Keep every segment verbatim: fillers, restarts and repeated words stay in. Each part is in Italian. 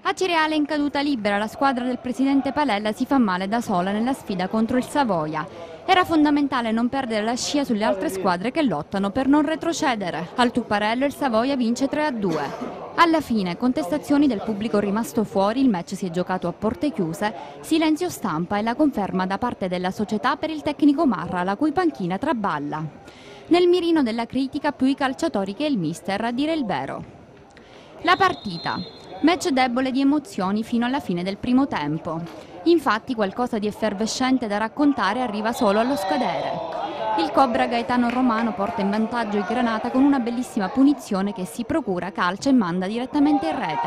Acireale in caduta libera, la squadra del presidente Palella si fa male da sola nella sfida contro il Savoia. Era fondamentale non perdere la scia sulle altre squadre che lottano per non retrocedere. Al Tupparello il Savoia vince tre a due. Alla fine, contestazioni del pubblico rimasto fuori, il match si è giocato a porte chiuse, silenzio stampa e la conferma da parte della società per il tecnico Marra, la cui panchina traballa. Nel mirino della critica più i calciatori che il mister, a dire il vero. La partita. Match debole di emozioni fino alla fine del primo tempo. Infatti qualcosa di effervescente da raccontare arriva solo allo scadere. Il Cobra Gaetano Romano porta in vantaggio il Granata con una bellissima punizione che si procura, calcia e manda direttamente in rete.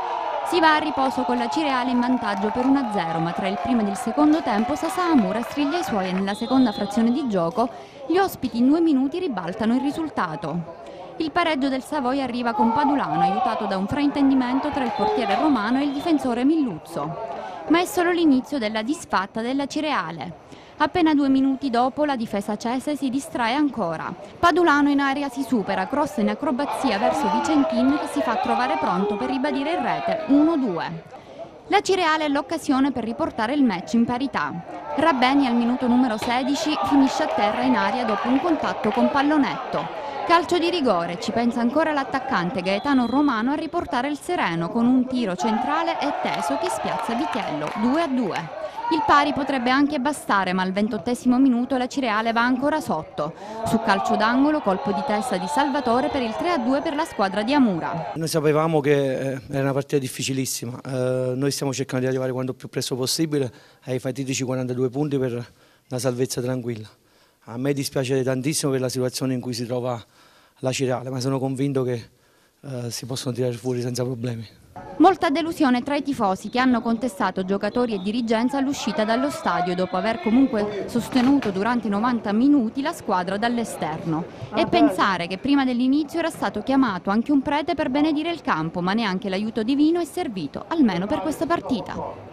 Si va a riposo con l'Acireale in vantaggio per uno a zero, ma tra il primo ed il secondo tempo Sasamura striglia i suoi e nella seconda frazione di gioco gli ospiti in due minuti ribaltano il risultato. Il pareggio del Savoia arriva con Padulano, aiutato da un fraintendimento tra il portiere romano e il difensore Milluzzo. Ma è solo l'inizio della disfatta dell'Acireale. Appena due minuti dopo la difesa cese si distrae ancora. Padulano in area si supera, cross in acrobazia verso Vicentin che si fa trovare pronto per ribadire in rete uno due. L'Acireale è l'occasione per riportare il match in parità. Rabbeni al minuto numero sedici finisce a terra in aria dopo un contatto con pallonetto. Calcio di rigore, ci pensa ancora l'attaccante Gaetano Romano a riportare il sereno con un tiro centrale e teso che spiazza Vitiello, due a due. Il pari potrebbe anche bastare, ma al ventottesimo minuto l'Acireale va ancora sotto. Su calcio d'angolo, colpo di testa di Salvatore per il tre a due per la squadra di Amura. Noi sapevamo che era una partita difficilissima, eh, noi stiamo cercando di arrivare quanto più presto possibile ai fatidici quarantadue punti per una salvezza tranquilla. A me dispiace tantissimo per la situazione in cui si trova l'Acireale, ma sono convinto che eh, si possono tirare fuori senza problemi. Molta delusione tra i tifosi che hanno contestato giocatori e dirigenza all'uscita dallo stadio dopo aver comunque sostenuto durante i novanta minuti la squadra dall'esterno. E pensare che prima dell'inizio era stato chiamato anche un prete per benedire il campo, ma neanche l'aiuto divino è servito, almeno per questa partita.